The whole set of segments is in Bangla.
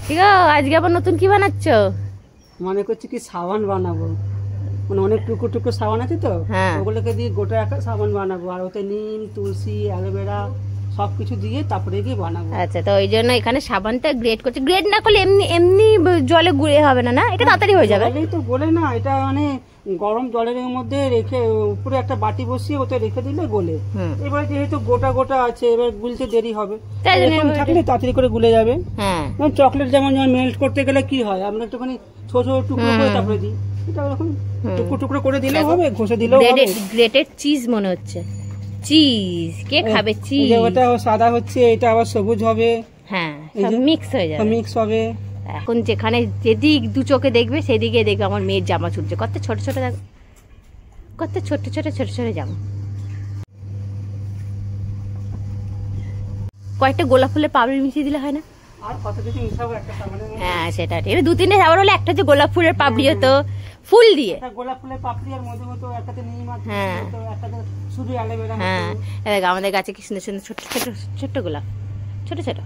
ঠিক আছে, আজকে আবার নতুন কি বানাচ্ছ? মনে করছি কি সাবান বানাবো, মানে অনেক টুকরো টুকরো সাবান আছে তো, ওগুলোকে দিয়ে গোটা একটা সাবান বানাবো, আর ওতে নিম, তুলসী, অ্যালোভেরা সবকিছু দিয়ে তারপরে গিয়ে বানাবো। আচ্ছা, তো ওই জন্য এখানে সাবানটা গ্রেড করছে। গ্রেড না করলে এমনি এমনি জলে গুলে হবে না, না এটা তাড়াতাড়ি হয়ে যাবে। জলেই তো গোলে না, এটা মানে গরম জলের মধ্যে রেখে উপরে একটা বাটি বসিয়ে ওতে রেখে দিলে গোলে। এবার যেহেতু গোটা গোটা আছে, এবার গুলতে দেরি হবে, থাকলে তাড়াতাড়ি করে গুলে যাবে। চকলেট যেমন মেল্ট করতে গেলে কি হয়, আমরা একটুখানি ছোট ছোট টুকরো করে তারপরে দিই, এটা ওরকম টুকরো টুকরো করে দিলেও হবে, ঘষে দিলেও হবে। গ্রেটেড চিজ মনে হচ্ছে, চিজ কে খাবে চিজ? ওটা সাদা হচ্ছে, এটা আবার সবুজ হবে। হ্যাঁ, সব মিক্স হয়ে যাবে, মিক্স হবে। এখন যেখানে যেদিক দু চোখে দেখবে সেদিকে দেখবে আমার মেয়ের জামা ছুটছে, কত ছোট ছোট দেখো, কত ছোট ছোট ছোট ছোট জামা। কয়েকটা গোলাপ ফুলের পাপড়ি মিশিয়ে দিলে হয় না? আর কত কিছু মিশাবো একটা সাবানের মধ্যে। হ্যাঁ সেটা ঠিক, দু তিনটে সাবান হলে একটা যে গোলাপ ফুলের পাপড়ি হতো ফুল দিয়ে, গোলাপ ফুলের পাপড়ি আর মধ্যে মধ্যে একটাতে নিম আছে, একটাতে শুধু অ্যালোভেরা। হ্যাঁ দেখ আমাদের গাছে কি সুন্দর সুন্দর ছোট ছোট ছোট গোলাপ, ছোট ছোট।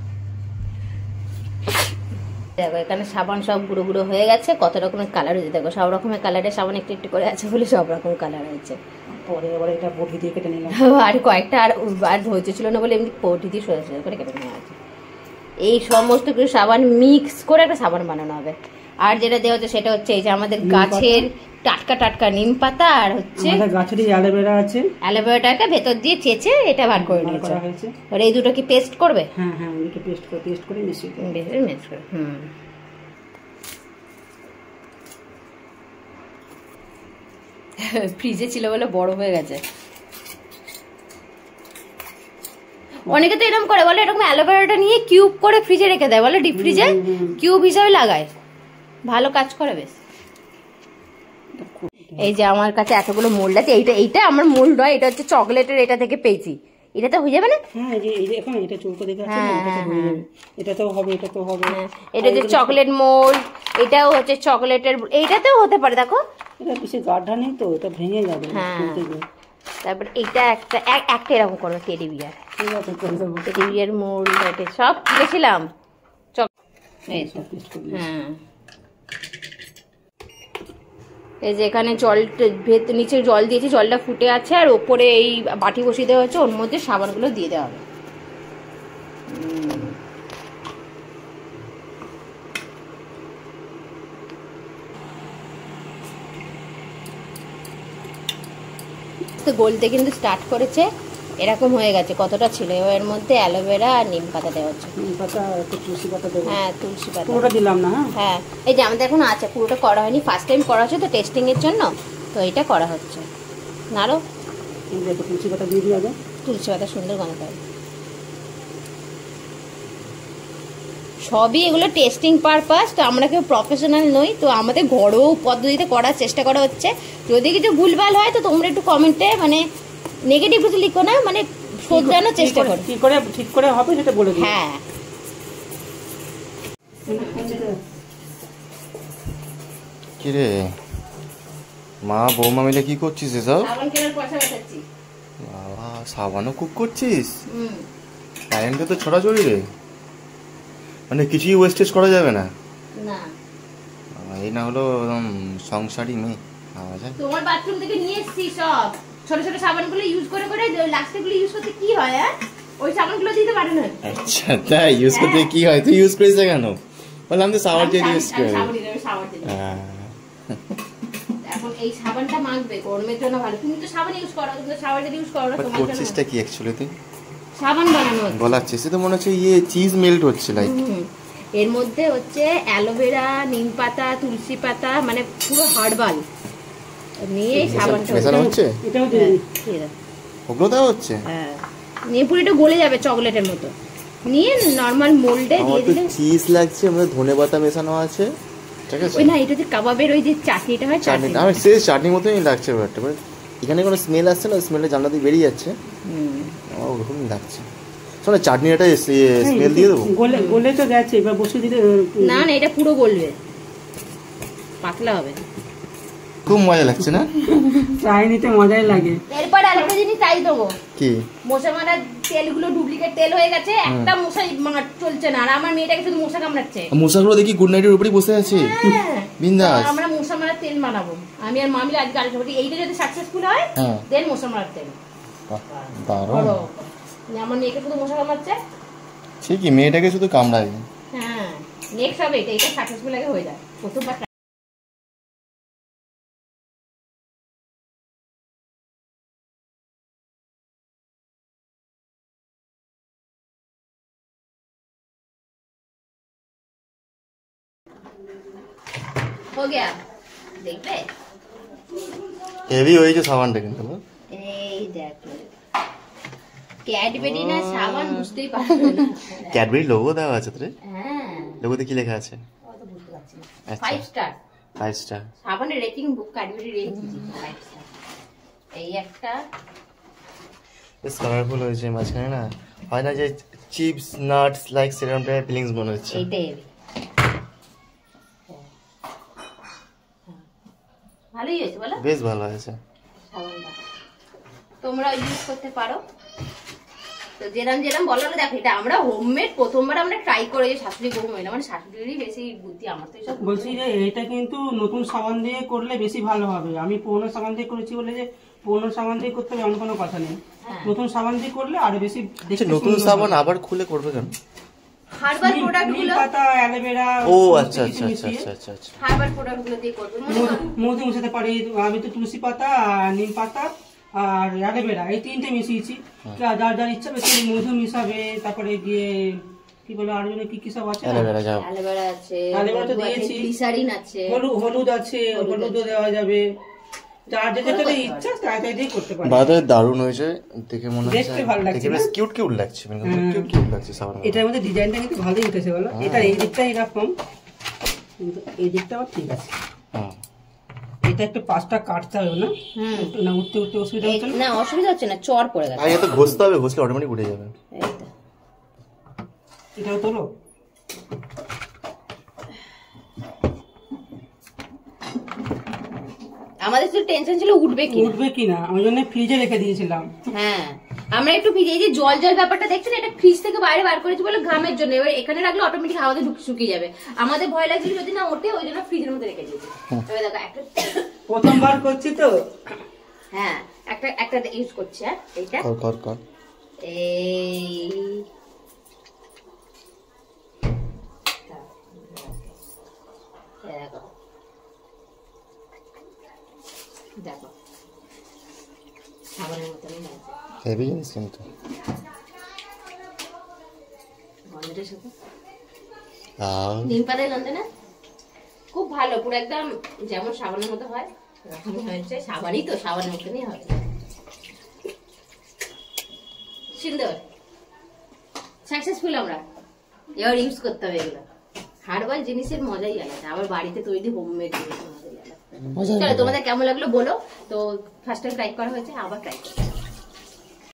দেখো এখানে সাবান সব গুঁড়ো গুঁড়ো হয়ে গেছে, কত রকমের কালার হয়েছে দেখো, সব রকমের কালারের সাবান একটু একটু করে আছে বলে সব রকম কালার হয়েছে। পরে আবার এটা বটি দিয়ে কেটে নিলাম, আর কয়েকটা আর ধৈর্য ছিল না বলে এমনি বটি দিয়ে সোজা সোজা করে কেটে নেওয়া আছে। এই সমস্ত কিছু সাবান মিক্স করে একটা সাবান বানানো হবে। আর যেটা দেওয়া হচ্ছে সেটা হচ্ছে এই যে আমাদের গাছের টাটকা টাটকা নিম পাতা, আর হচ্ছে গাছের অ্যালোভেরা আছে, অ্যালোভেরাটাকে ভেতর দিয়ে চেঁচে এটা বার করে নিয়েছে। আর এই দুটো কি পেস্ট করবে? হ্যাঁ হ্যাঁ, এটা পেস্ট করে মিশিয়ে মিক্স করে। ফ্রিজে ছিল বলে বড় হয়ে গেছে। অনেকে তো এরকম করে, বলে এরকম অ্যালোভেরাটা নিয়ে কিউব করে ফ্রিজে রেখে দেয়, বলে ডিপ ফ্রিজে কিউব হিসাবে লাগায়, ভালো কাজ করে বেশ। এই যে আমার কাছে এতগুলো মোল্ড আছে, এইটা আমার মোল্ড নয়, এটা হচ্ছে চকলেটের, এটা থেকে পেয়েছি। এটা তো হয়ে যাবে না? হ্যাঁ, এই যে এখন এটা চৌকো দেখে আছে, এটা তো হয়ে যাবে, এটা তো হবে, এটা তো হবে। এটা হচ্ছে চকলেট মোল্ড, এটাও হচ্ছে চকলেটের, এইটাতেও হতে পারে দেখো, এটা বেশি গাঢ় নেই তো, এটা ভেঙে যাবে। তারপর এটা একটা এরকম করবে teddy bear, teddy bear mould, এটা সব কিনেছিলাম। হ্যাঁ, এই যে এখানে নিচে জল দিয়েছি, জলটা ফুটে আছে, আর ওপরে এই বাটি বসিয়ে দেওয়া হচ্ছে, ওর মধ্যে সাবানগুলো দিয়ে দেওয়া হবে। তো গলতে কিন্তু স্টার্ট করেছে, এরকম হয়ে গেছে। কতটা ছিল এর মধ্যে? অ্যালোভেরা আর নিম পাতা দেওয়া হচ্ছে। নিম পাতা আর তুলসী পাতা দেবো। হ্যাঁ, তুলসী পাতা পুরোটা দিলাম না। হ্যাঁ, এই যে আমাদের এখন আছে, পুরোটা করা হয়নি, ফার্স্ট টাইম করা হচ্ছে তো টেস্টিং এর জন্য, তো এটা করা হচ্ছে। নাড়ো, তুলসী পাতা দিয়ে দিই আগে, তুলসী পাতা সুন্দর গন্ধ পাবে। সবই এগুলো টেস্টিং পারপাস, তো আমরা কেউ প্রফেশনাল নই, তো আমাদের ঘরোয়া পদ্ধতিতে করার চেষ্টা করা হচ্ছে। যদি কিছু ভুলভাল হয় তো তোমরা একটু কমেন্টে মানে নেগেটিভ কিছু লিখো না, মানে শোধরানোর চেষ্টা করো, কি করে ঠিক করে হবে সেটা বলে দিই। হ্যাঁ, কি রে মা বৌমা মিলে কি করছিস এসব? সাবান কেনার পয়সা বাঁচাচ্ছি। বাবা, সাবানও কুক করছিস? টাইমটা তো ছড়াছড়ি রে, মানে কিছুই ওয়েস্টেজ করা যাবে না। না, এই না হলো একদম সংসারী মেয়ে। তোমার বাথরুম থেকে নিয়ে এসেছি সব ছোট ছোট সাবানগুলো ইউজ করে করে, লাস্টেগুলো ইউজ করতে কি হয়? ওই সাবানগুলো দিতে পারে না। আচ্ছা, তাই ইউজ করতে কি হয়? তুই ইউজ করিস কেন? বললাম তো সাবান দিয়ে ইউজ করি। এখন এই সাবানটা মাখবে, গরমের জন্য ভালো। তুমি তো সাবান ইউজ করো, তুমি তো সাবান ইউজ করো না, তোমার করছিসটা কি অ্যাকচুয়ালি তুই? সাবান বানানো হচ্ছে, বলাচ্ছিস তো মনে হচ্ছে চিজ মেল্ট হচ্ছে লাইক। এর মধ্যে হচ্ছে অ্যালোভেরা, নিম পাতা, তুলসী পাতা, মানে পুরো হার্বাল নিয়ে সাবানটা মেশানো হচ্ছে। এটাও দিয়ে ওগুলো দেওয়া হচ্ছে। হ্যাঁ, নিয়ে পুরো এটা গলে যাবে চকলেটের মতো, নিয়ে নরমাল মোল্ডে দিয়ে দিলে। চিজ লাগছে, আমাদের ধনেপাতা মেশানো আছে, ঠিক আছে। ওই না, এটা যে কাবাবের ওই যে চাটনিটা হয়, চাটনি আমার সেই চাটনির মতোই লাগছে ব্যাপারটা, বাট এখানে কোনো স্মেল আসছে না, স্মেলটা জানলা দিয়ে বেরিয়ে যাচ্ছে, আমার ওরকমই লাগছে। শোনো, চাটনিটা স্মেল দিয়ে দেবো। গলে তো গেছে, এবার বসে দিলে। না না, এটা পুরো গলবে, পাতলা হবে। খুব মজা লাগছে না? চাই নিতে মজাই লাগে। এরপর আরেকটা জিনিস চাই দেবো। কি? কি মশা মারার তেলগুলো ডুপ্লিকেট তেল হয়ে গেছে, একটা মশা চলছে না, আর আমার মেয়েটাকে শুধু মশা কামড়াচ্ছে। মশাগুলো দেখি গুড নাইটের উপরেই বসে আছে বিন্দাস। আমরা মশা মারার তেল বানাবো, আমি আর মামিলা আজকে আলোচনা করি, এইটা যদি সাকসেসফুল হয় দেন মশা মারার তেল। আমার মেয়েকে শুধু মশা কামড়াচ্ছে, ঠিকই মেয়েটাকে শুধু কামড়ায়। হ্যাঁ নেক্সট হবে এটা সাকসেসফুল আগে হয়ে যায় প্রথমবার। हो गया দেখবে হেভি হয়েছে সাবানটা কিন্তু। এই দেখো ক্যাডবেরি না সাবান বুঝতেই পারবে না। ক্যাডবেরি লোগো দেওয়া আছে তোরে? হ্যাঁ লোগোতে কি লেখা আছে? অত বুঝতে পারছি না। আচ্ছা 5 স্টার 5 স্টার সাবানের রেটিং বুক ক্যাডবেরি রেটিং 5 স্টার। এই একটা বেশ কালারফুল হয়েছে মাঝখানে না, হয় না যে চিপস নাটস লাইক সেরকম টাইপের ফিলিংস মনে হচ্ছে। এইটাই ভালোই হয়েছে বলো? বেশ ভালো হয়েছে সাবানটা তোমরা ইউজ করতে পারো। তো যেরকম বলো না, দেখো এটা আমরা হোমমেড প্রথমবার আমরা ট্রাই করে শাশুড়ি বউ মেলা, মানে শাশুড়িরই বেশি বুদ্ধি, আমার তো এসব বলছি যে এটা কিন্তু নতুন সাবান দিয়ে করলে বেশি ভালো হবে। আমি পুরোনো সাবান দিয়ে করেছি বলে যে পুরোনো সাবান দিয়ে করতে হবে এমন কোনো কথা নেই, নতুন সাবান দিয়ে করলে আরো বেশি দেখতে সুন্দর। নতুন সাবান আবার খুলে করবে কেন? হার্বাল প্রোডাক্টগুলো, পাতা, অ্যালোভেরা, ও আচ্ছা আচ্ছা আচ্ছা আচ্ছা আচ্ছা হার্বাল প্রোডাক্টগুলো দিয়ে করবে। মধু মিশাতে পারি, আমি তো তুলসী পাতা, নিম পাতা আর অ্যালোভেরা এই তিনটে মিশিয়েছি। যার যার ইচ্ছা বেশি মধু মিশাবে, তারপরে গিয়ে কি বলে আর কি কি সব আছে, অ্যালোভেরা আছে, অ্যালোভেরা তো দিয়েছি, গ্লিসারিন আছে, হলুদ আছে, হলুদও দেওয়া যাবে। যার যেটা ইচ্ছা তাই দিয়ে করতে পারে। বাদে দারুণ হয়েছে দেখে, মনে হচ্ছে দেখতে ভালো লাগছে, বেশ কিউট কিউট লাগছে, মানে কিউট কিউট লাগছে সাবান। এটার মধ্যে ডিজাইনটা কিন্তু ভালোই উঠেছে বলো, এটা এই দিকটা এরকম কিন্তু এই দিকটা আবার ঠিক আছে। এটা একটু পাঁচটা কাটতে হবে না, না উঠতে উঠতে অসুবিধা হচ্ছে না? অসুবিধা হচ্ছে না, চর পড়ে গেছে। আগে তো ঘষতে হবে, ঘষলে অটোমেটিক উঠে যাবে। এইটা এটাও তোলো। আমাদের তো টেনশন ছিল উঠবে কিনা, আমি জন্য ফ্রিজে রেখে দিয়েছিলাম। হ্যাঁ আমরা একটু ফ্রিজে, এই যে জল ব্যাপারটা দেখছেন, এটা ফ্রিজ থেকে বাইরে বার করেছি বলে ঘামের জন্য, এবার এখানে রাখলে অটোমেটিক হাওয়াতে শুকিয়ে যাবে। আমাদের ভয় লাগছিল যদি না ওঠে, ওই জন্য ফ্রিজের মধ্যে রেখে দিয়েছি। এবার দেখো একটা প্রথমবার করছি তো, হ্যাঁ একটা ইউজ করছি। হ্যাঁ এইটা এই দেখো দেখো সাবানের মতনই লাগছে, হেভি জিনিস কিন্তু। গন্ধটার সাথে নিম পাতার গন্ধ না, খুব ভালো, পুরো একদম যেমন সাবানের মতো হয় এরকমই হয়েছে। সাবানই তো, সাবানের মতনই হবে, সুন্দর সাকসেসফুল। আমরা এবার ইউজ করতে হবে এগুলো, হার্বাল জিনিসের মজাই আলাদা, আবার বাড়িতে তৈরি হোমমেড জিনিসের মজাই আলাদা। চলো তোমাদের কেমন লাগলো বলো। তো ফার্স্ট টাইম ট্রাই করা হয়েছে, আবার ট্রাই করো।